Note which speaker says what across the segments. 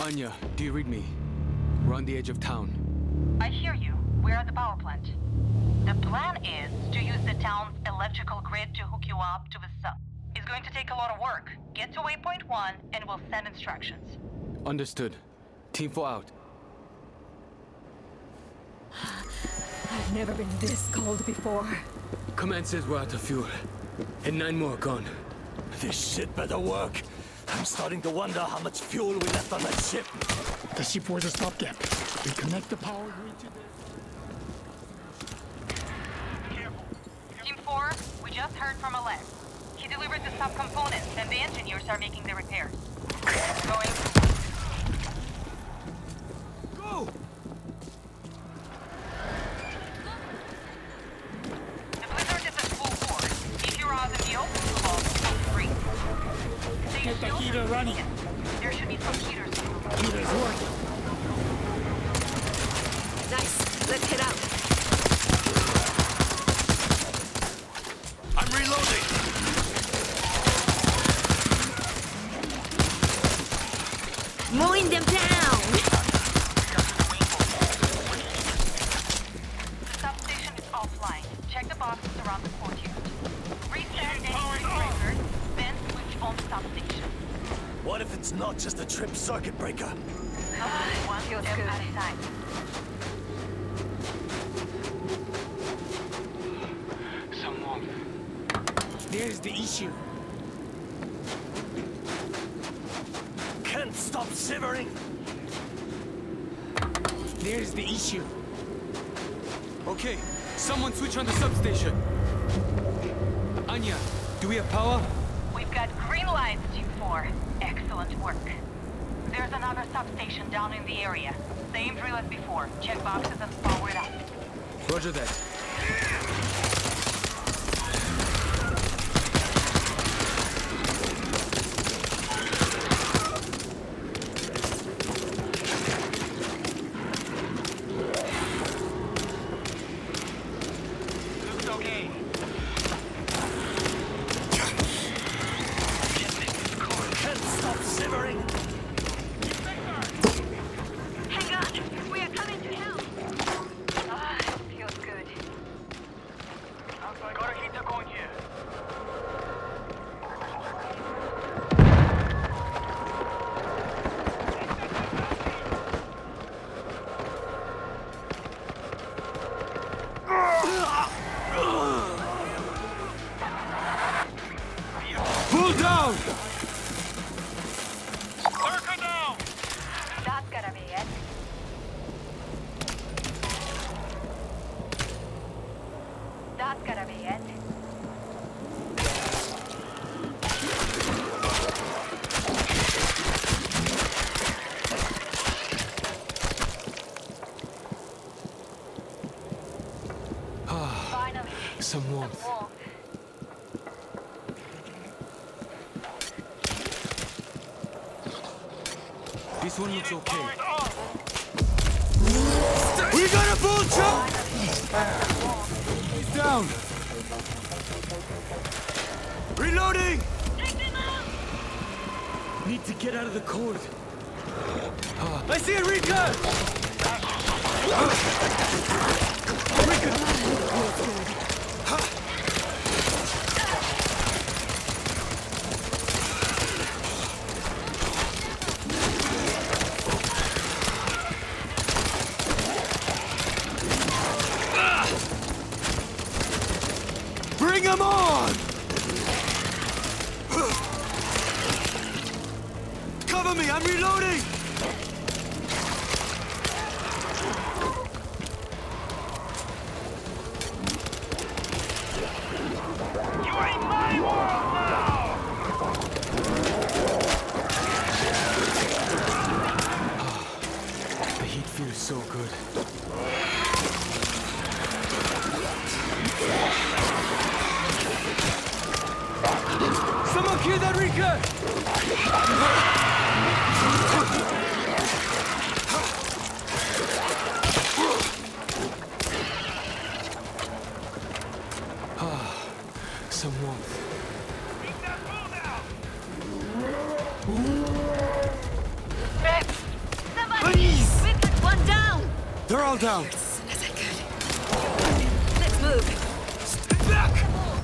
Speaker 1: Anya, do you read me? We're on the edge of town.
Speaker 2: I hear you. We're at the power plant. The plan is to use the town's electrical grid to hook you up to the sub. It's going to take a lot of work. Get to waypoint 1 and we'll send instructions.
Speaker 1: Understood. Team 4 out.
Speaker 3: I've never been this cold before.
Speaker 1: Command says we're out of fuel. And 9 more gone.
Speaker 4: This shit better work. I'm starting to wonder how much fuel we left on that ship.
Speaker 5: The ship was a stopgap. We connect the power grid to the...
Speaker 2: Team 4, we just heard from Alex. He delivered the subcomponents and the engineers are making the repairs. Going.
Speaker 4: Go!
Speaker 2: The blizzard is at full force. If you're out in the open, call free.
Speaker 5: Get the heater running.
Speaker 2: There should be some heaters.
Speaker 5: Heater's working.
Speaker 3: Nice. Let's head out.
Speaker 4: I'm reloading!
Speaker 3: Mowing them down!
Speaker 2: The substation is offline. Check the boxes around the courtyard. Reset any breakers, then switch on the substation.
Speaker 4: What if it's not just a trip circuit breaker?
Speaker 2: One step at a time.
Speaker 1: Some warmth.
Speaker 5: There's the issue.
Speaker 4: Can't stop shivering!
Speaker 5: There's the issue.
Speaker 1: Okay, someone switch on the substation. Anya, do we have power?
Speaker 2: We've got green lights, Team 4. Excellent work. There's another substation down in the area. Same drill as before. Check boxes and power it up.
Speaker 1: Roger that.
Speaker 4: Looks okay. Can't stop shivering!
Speaker 3: Hang on! We are coming to help!
Speaker 2: Ah, feels good.
Speaker 4: Got a heater going here.
Speaker 1: Pull down!
Speaker 4: Circle down!
Speaker 2: That's gotta be it. That's gotta be it. Finally.
Speaker 1: Some warmth.
Speaker 2: Warmth.
Speaker 1: This one looks okay. We got a bull jump! He's down! Reloading! Need to get out of the cold. I see a Rika! Bring him on! Cover me, I'm reloading!
Speaker 4: You ain't my world now!
Speaker 1: The heat feels so good. Someone kill that Rika! Some warmth.
Speaker 2: Fix!
Speaker 1: They're all down.
Speaker 3: As soon as I could. Let's move.
Speaker 1: Stay back!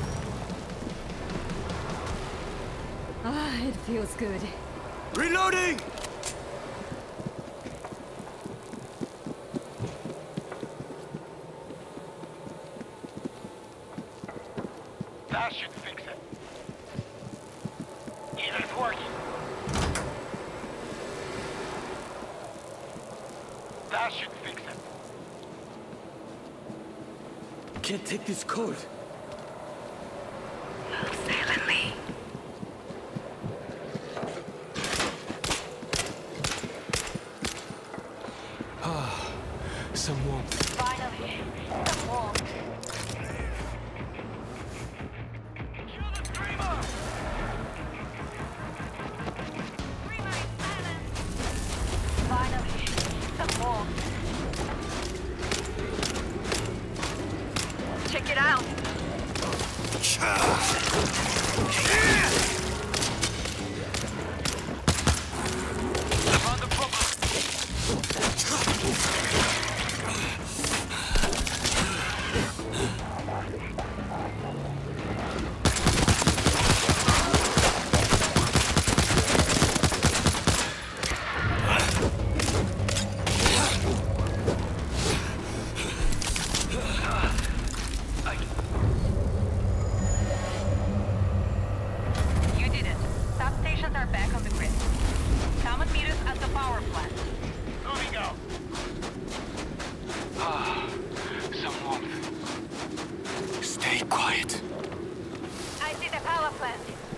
Speaker 3: Ah, it feels good.
Speaker 1: Reloading!
Speaker 6: That should fix it. It's working. That should fix it.
Speaker 4: Can't take this cold.
Speaker 3: Silently.
Speaker 1: Some warmth.
Speaker 2: Finally, some warmth.
Speaker 6: Kill the screamer!
Speaker 2: Finally, some warmth.
Speaker 3: Check it out.
Speaker 6: Found the problem.
Speaker 2: You did it. Substations are back on the grid. Come and meet us at the power plant.
Speaker 6: Moving out. Some warmth.
Speaker 1: Stay quiet.
Speaker 2: I see the power plant.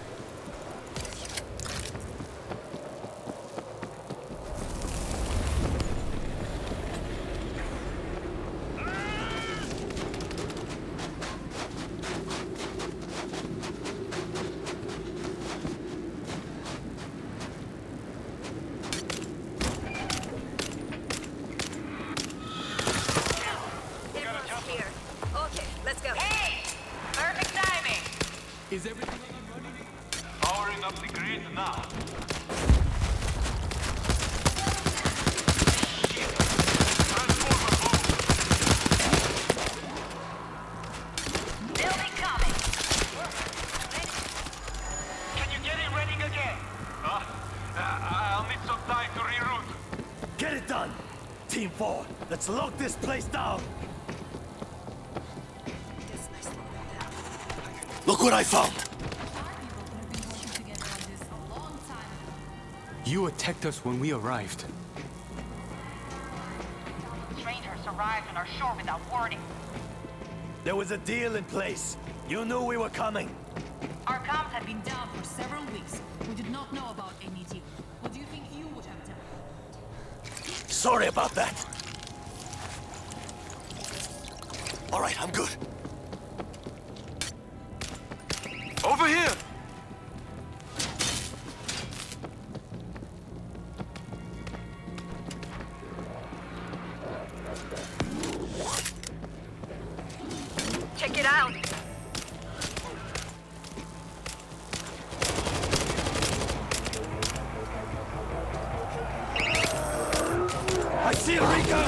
Speaker 3: Everyone's here. Okay, let's go.
Speaker 2: Hey! Perfect timing!
Speaker 1: Is everything running?
Speaker 6: Powering up the grid now. Shit. Transformer move.
Speaker 2: Building coming.
Speaker 6: Can you get it running again? I'll need some time to reroute.
Speaker 4: Get it done! Team 4, let's lock this place down! Look what I found!
Speaker 1: You attacked us when we arrived.
Speaker 2: Strangers arrived on our shore without warning.
Speaker 4: There was a deal in place. You knew we were coming.
Speaker 2: Our comms had been
Speaker 7: Been down for several weeks. We did not know about any deal. What do you think you would have done?
Speaker 4: Sorry about that. All right, I'm good.
Speaker 1: Over here!
Speaker 3: Check it out.
Speaker 4: I see a Rika!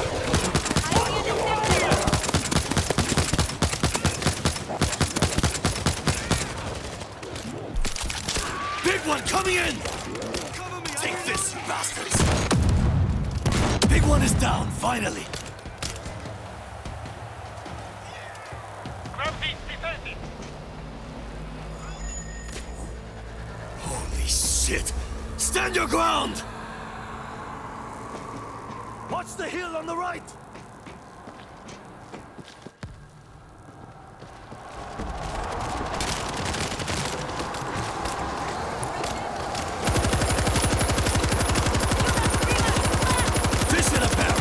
Speaker 4: Big one coming in! Take this, you bastards! Big one is down, finally!
Speaker 6: Grab these defenses.
Speaker 4: Holy shit! Stand your ground! Watch the hill on the right! Fish in a barrel!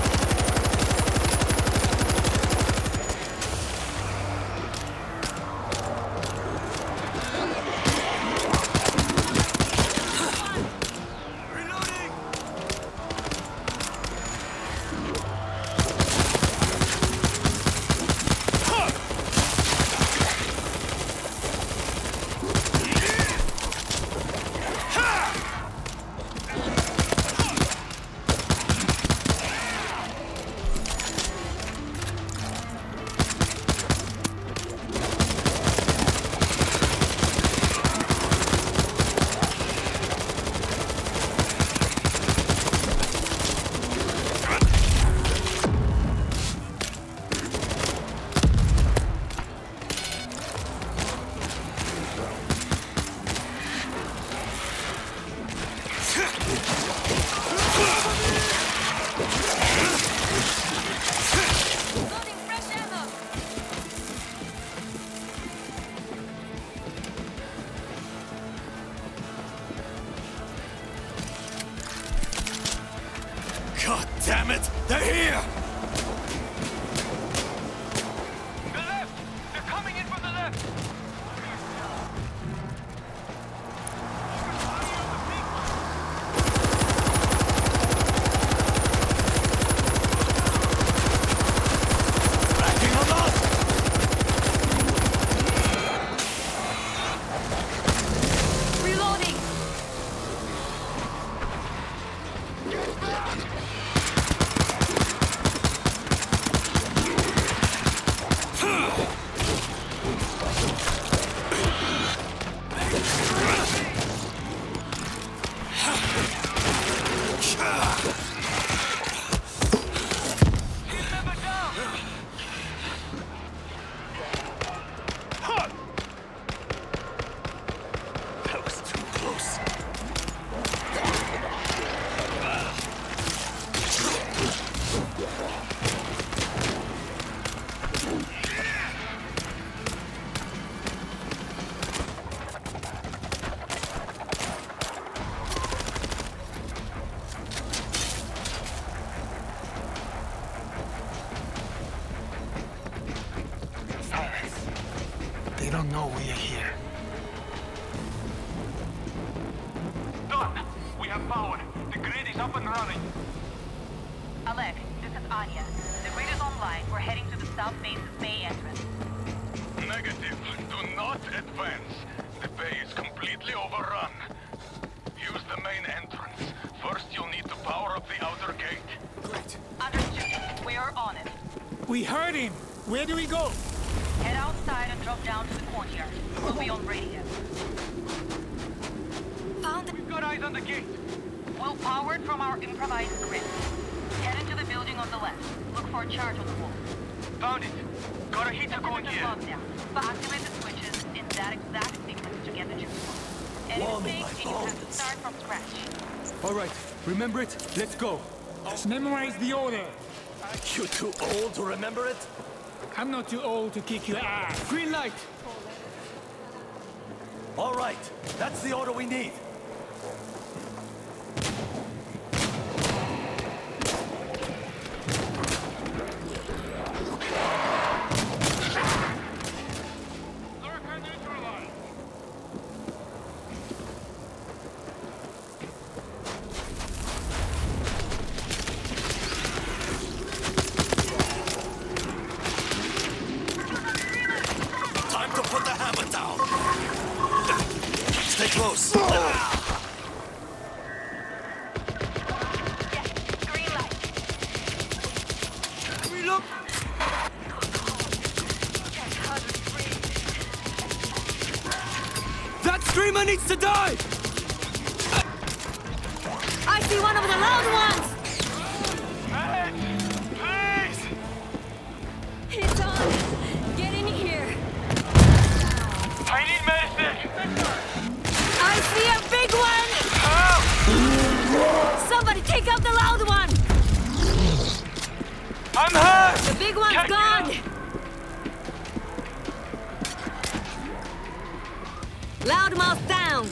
Speaker 4: Reloading!
Speaker 5: They don't know we are here.
Speaker 6: Done! We have power. The grid is up and running.
Speaker 2: Alec, this is Anya. The grid is online. We're heading to the South Base's Bay entrance.
Speaker 6: Negative. Do not advance. The bay is completely overrun. Use the main entrance. First, you'll need to power up the outer gate.
Speaker 1: Great.
Speaker 2: Understood. We are on it.
Speaker 5: We heard him! Where do we go?
Speaker 2: Head outside and drop down to the courtyard. We'll be on radio.
Speaker 3: Found
Speaker 6: We've got eyes on the gate.
Speaker 2: We'll power it from our improvised grid. Head into the building on the left. Look for a charge on the wall.
Speaker 6: Found it. Got a heater going here.
Speaker 2: Lockdown. Activate the switches in that exact sequence to get the juice flow. Any
Speaker 4: Warming
Speaker 2: mistakes
Speaker 4: my
Speaker 2: and you have to
Speaker 4: bones.
Speaker 2: start from scratch.
Speaker 1: All right. Remember it? Let's go.
Speaker 5: Just memorize the order.
Speaker 4: You too old to remember it?
Speaker 5: I'm not too old to kick your ass.
Speaker 1: Green light.
Speaker 4: All right, that's the order we need.
Speaker 6: Lurker neutralized.
Speaker 4: Time to put the hammer down. Stay close.
Speaker 2: Green light.
Speaker 1: Look. That screamer needs to die.
Speaker 3: I see one of the loud ones!
Speaker 6: Please!
Speaker 3: It's on! Get in here!
Speaker 6: I need medicine!
Speaker 3: I see a big one!
Speaker 6: Help!
Speaker 3: Somebody take out the loud one!
Speaker 6: I'm hurt!
Speaker 3: The big one's
Speaker 6: Can't
Speaker 3: gone! Loudmouth down!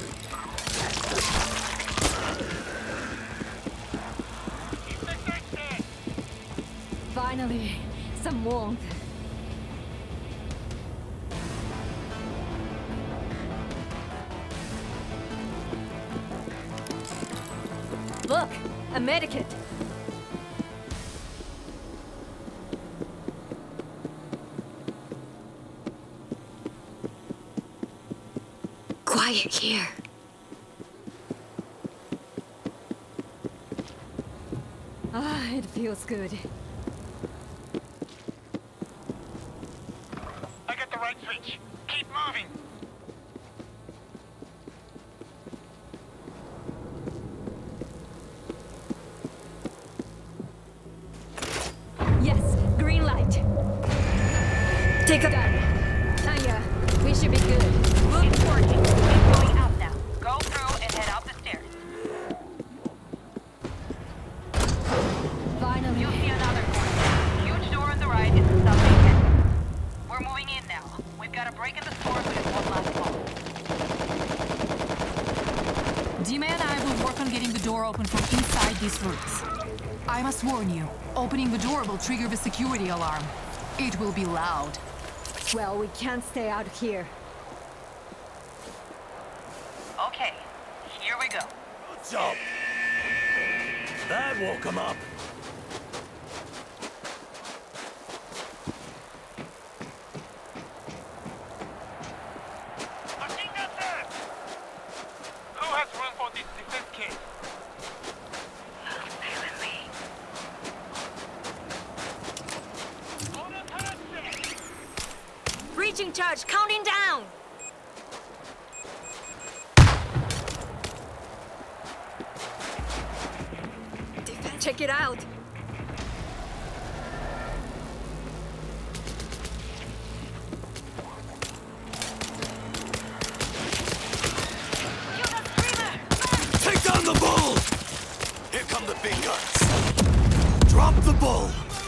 Speaker 3: Finally, some warmth. Look, a medikit. Quiet here. Ah, it feels good.
Speaker 6: I got the right switch. Keep moving.
Speaker 3: Yes, green light. Take a gun. Tanya, we should be good.
Speaker 2: It's working. It's going out now. Go through and head out the stairs.
Speaker 3: Finally.
Speaker 2: You'll see another door. Huge door on the right is the subway entrance. We're moving in now. We've got to break in the store with one last call.
Speaker 7: Dima and I will work on getting the door open from inside these rooms. I must warn you, opening the door will trigger the security alarm. It will be loud.
Speaker 3: Well, we can't stay out here.
Speaker 2: Okay, here we go.
Speaker 4: Good job. That woke him up.
Speaker 6: I think that's it! Who has room for this defense kit?
Speaker 2: Stay with me.
Speaker 6: Hold on,
Speaker 3: Breaching charge, counting down! Check it out.
Speaker 4: Take down the bull! Here come the big guns. Drop the bull!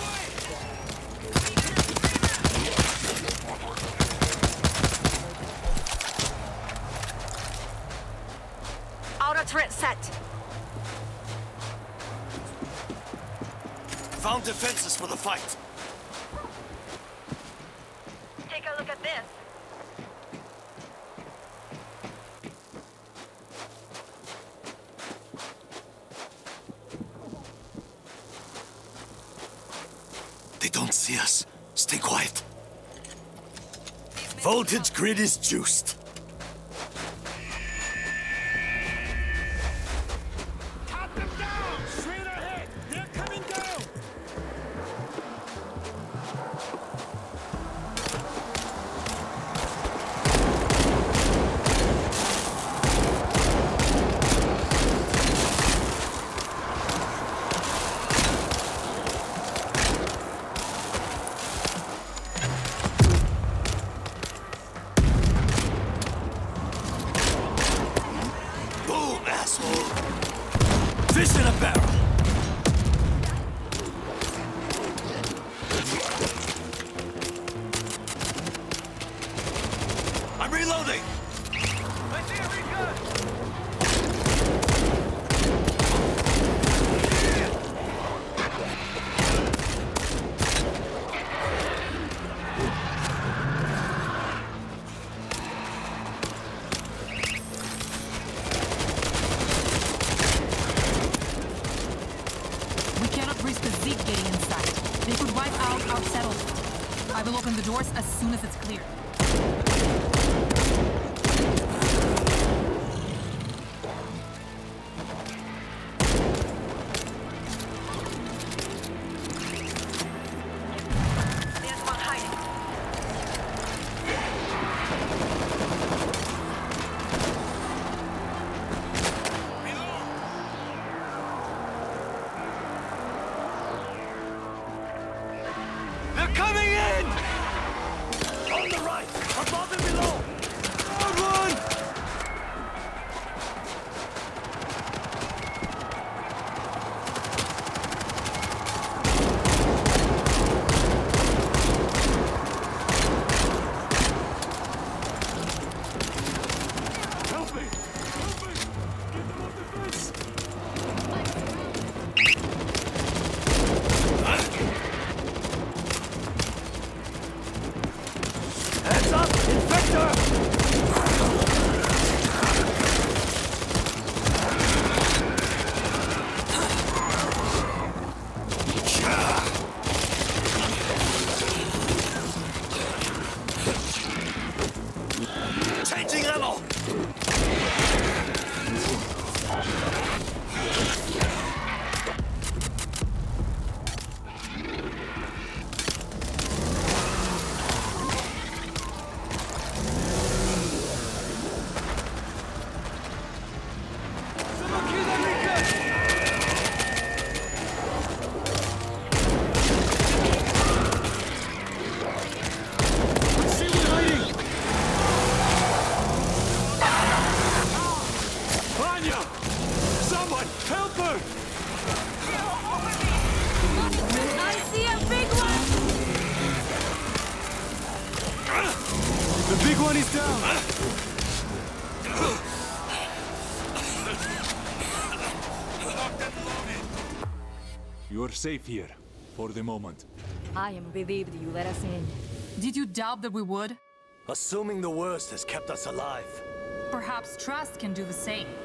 Speaker 3: Outer turret set.
Speaker 4: Found defenses for the fight.
Speaker 3: Take a look at this.
Speaker 4: They don't see us. Stay quiet. Voltage grid is juiced.
Speaker 1: Cut them down! Straight ahead! They're coming down!
Speaker 4: Fish in a barrel! I'm reloading!
Speaker 1: I see a recon!
Speaker 7: Zeke getting inside. They could wipe out our settlement. I will open the doors as soon as it's clear.
Speaker 2: There's one hiding.
Speaker 1: They're coming in!
Speaker 4: On the right! Above and below!
Speaker 1: Good one!
Speaker 5: Help me! Help me! Get them off the fence!
Speaker 4: Heads up! Infector! Changing ammo!
Speaker 1: Someone kill that recon! I see one hiding! Anya! Someone, help her!
Speaker 3: I see a big one!
Speaker 1: The big one is down!
Speaker 8: You're safe here, for the moment.
Speaker 3: I am relieved you let us in.
Speaker 7: Did you doubt that we would?
Speaker 4: Assuming the worst has kept us alive.
Speaker 7: Perhaps trust can do the same.